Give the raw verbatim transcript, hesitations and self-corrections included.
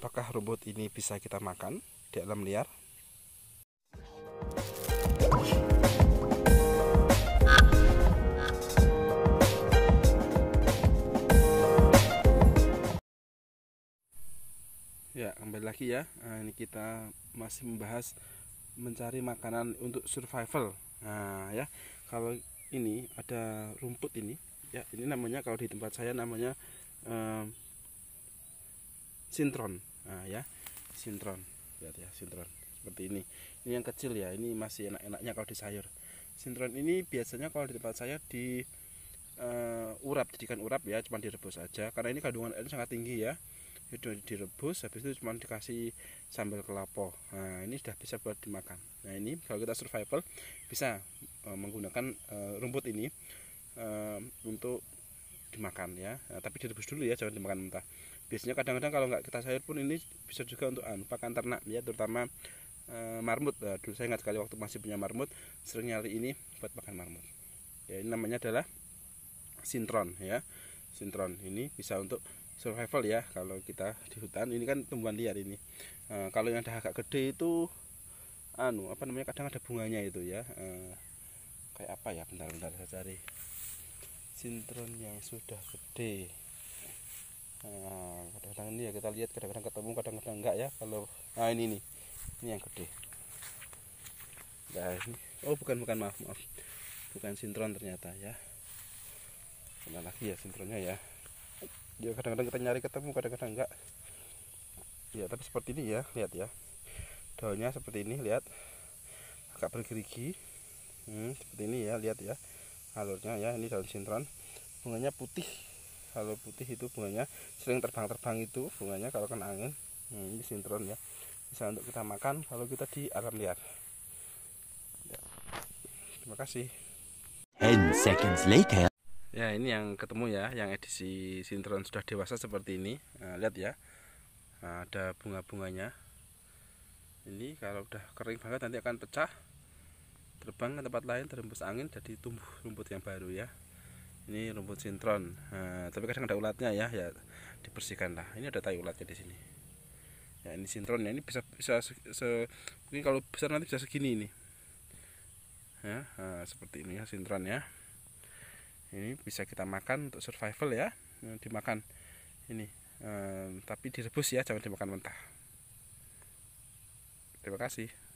apakah rumput ini bisa kita makan di alam liar? Ya, kembali lagi ya. Nah, ini kita masih membahas mencari makanan untuk survival. Nah, ya, kalau ini ada rumput ini, ya, ini namanya kalau di tempat saya namanya eh, sintron. Nah, ya, sintron. Lihat ya, sintron seperti ini. Ini yang kecil ya, ini masih enak-enaknya kalau di sayur. Sintron ini biasanya kalau di tempat saya di uh, urap, jadikan urap ya, cuma direbus aja karena ini kandungan air sangat tinggi ya. Itu direbus, habis itu cuma dikasih sambal kelapa. Nah, ini sudah bisa buat dimakan. Nah, ini kalau kita survival bisa uh, menggunakan uh, rumput ini uh, untuk dimakan ya. Nah, tapi direbus dulu ya, jangan dimakan mentah. Biasanya kadang-kadang kalau nggak kita sayur pun ini bisa juga untuk anu, pakan ternak ya, terutama uh, marmut. Nah, dulu saya ingat sekali waktu masih punya marmut, sering nyari ini buat makan marmut. Ya, ini namanya adalah sintron ya. Sintron ini bisa untuk survival ya kalau kita di hutan. Ini kan tumbuhan liar ini. Nah, kalau yang udah agak gede itu anu apa namanya, kadang ada bunganya itu ya. Uh, kayak apa ya, bentar-bentar saya cari. Sintron yang sudah gede. Nah, kadang-kadang ini ya kita lihat, kadang-kadang ketemu, kadang-kadang enggak ya. Kalau nah ini nih, ini yang gede. Nah, ini oh bukan bukan maaf maaf, bukan sintron ternyata ya. Mana lagi ya sintronnya ya. Ya kadang-kadang kita nyari ketemu, kadang-kadang enggak. Ya tapi seperti ini ya, lihat ya. Daunnya seperti ini, lihat. Agak bergerigi. Hmm, seperti ini ya, lihat ya. Alurnya ya, ini daun sintron. Bunganya putih. Kalau putih itu bunganya sering terbang-terbang itu bunganya kalau kena angin. Hmm, ini sintron ya. Bisa untuk kita makan kalau kita di alam liar. Ya. Terima kasih. ten seconds later. Ya, ini yang ketemu ya, yang edisi sintron sudah dewasa seperti ini. Nah, lihat ya. Nah, ada bunga-bunganya. Ini kalau udah kering banget nanti akan pecah, terbang ke tempat lain, terhembus angin, jadi tumbuh rumput yang baru ya. Ini rumput sintron. Nah, tapi kadang ada ulatnya ya, ya dibersihkan lah. Ini ada tai ulatnya di sini. Ya, ini sintronnya ini bisa bisa se, se ini kalau besar nanti bisa segini ini. Ya, nah, seperti ini ya sintron ya. Ini bisa kita makan untuk survival ya, dimakan ini, eh, tapi direbus ya, jangan dimakan mentah. Terima kasih.